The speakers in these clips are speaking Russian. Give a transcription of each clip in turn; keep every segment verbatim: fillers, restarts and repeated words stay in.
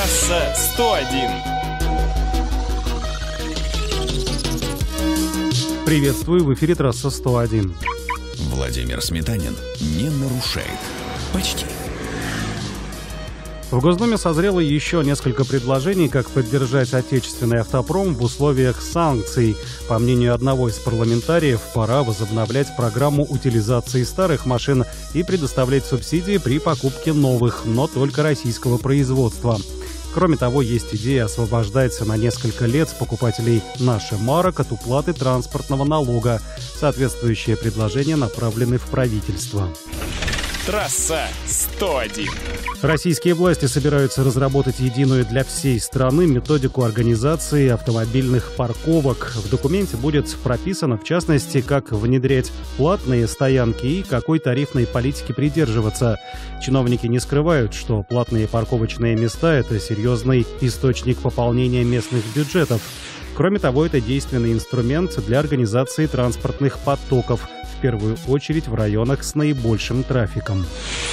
Трасса сто один. Приветствую, в эфире Трасса сто один. Владимир Сметанин не нарушает. Почти. В Госдуме созрело еще несколько предложений, как поддержать отечественный автопром в условиях санкций. По мнению одного из парламентариев, пора возобновлять программу утилизации старых машин и предоставлять субсидии при покупке новых, но только российского производства. Кроме того, есть идея освобождать на несколько лет покупателей наших марок от уплаты транспортного налога. Соответствующие предложения направлены в правительство. Трасса сто один. Российские власти собираются разработать единую для всей страны методику организации автомобильных парковок. В документе будет прописано, в частности, как внедрять платные стоянки и какой тарифной политики придерживаться. Чиновники не скрывают, что платные парковочные места – это серьезный источник пополнения местных бюджетов. Кроме того, это действенный инструмент для организации транспортных потоков, в первую очередь в районах с наибольшим трафиком.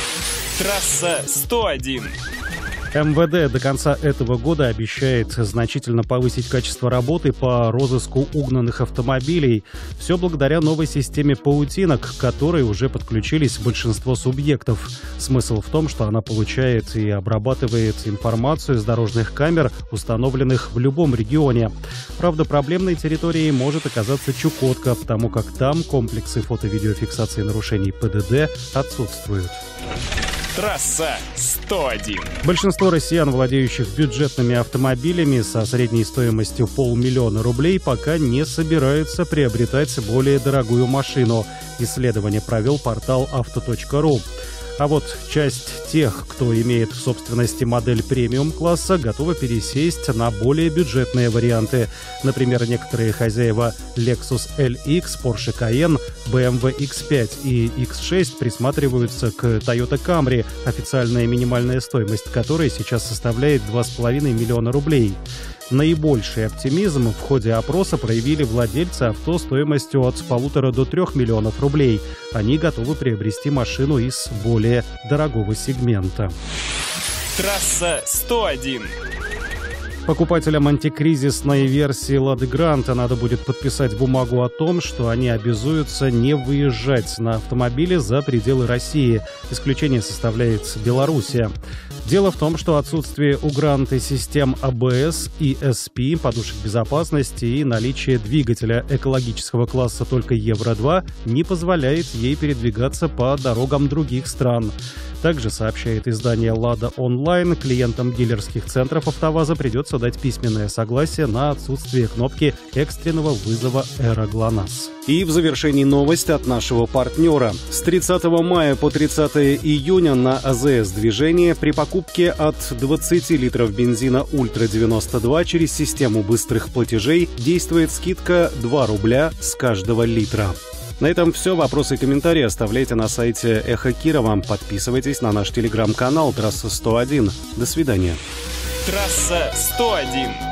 Трасса сто один. эм вэ дэ до конца этого года обещает значительно повысить качество работы по розыску угнанных автомобилей. Все благодаря новой системе паутинок, к которой уже подключились большинство субъектов. Смысл в том, что она получает и обрабатывает информацию с дорожных камер, установленных в любом регионе. Правда, проблемной территорией может оказаться Чукотка, потому как там комплексы фото-видеофиксации нарушений пэ дэ дэ отсутствуют. Трасса сто один. Большинство россиян, владеющих бюджетными автомобилями со средней стоимостью полмиллиона рублей, пока не собираются приобретать более дорогую машину. Исследование провел портал авто точка ру. А вот часть тех, кто имеет в собственности модель премиум-класса, готова пересесть на более бюджетные варианты. Например, некоторые хозяева Lexus эл икс, Porsche Cayenne, бэ эм вэ икс пять и икс шесть присматриваются к Toyota Camry, официальная минимальная стоимость которой сейчас составляет два с половиной миллиона рублей. Наибольший оптимизм в ходе опроса проявили владельцы авто стоимостью от полутора до трех миллионов рублей. Они готовы приобрести машину из более дорогого сегмента. Трасса сто один. Покупателям антикризисной версии «Лады Гранта» надо будет подписать бумагу о том, что они обязуются не выезжать на автомобиле за пределы России. Исключение составляет Белоруссия. Дело в том, что отсутствие у «Гранты» систем а бэ эс, и эс пи, подушек безопасности и наличие двигателя экологического класса только евро два не позволяет ей передвигаться по дорогам других стран. Также, сообщает издание «Лада Онлайн», клиентам дилерских центров «АвтоВАЗа» придется дать письменное согласие на отсутствие кнопки экстренного вызова «Эра ГЛОНАСС». И в завершении новость от нашего партнера. С тридцатого мая по тридцатое июня на а зэ эс-движение при покупке от двадцати литров бензина «Ультра девяносто два» через систему быстрых платежей действует скидка два рубля с каждого литра. На этом все. Вопросы и комментарии оставляйте на сайте Эхо Кирова. Подписывайтесь на наш телеграм-канал «Трасса сто один». До свидания. Трасса сто один.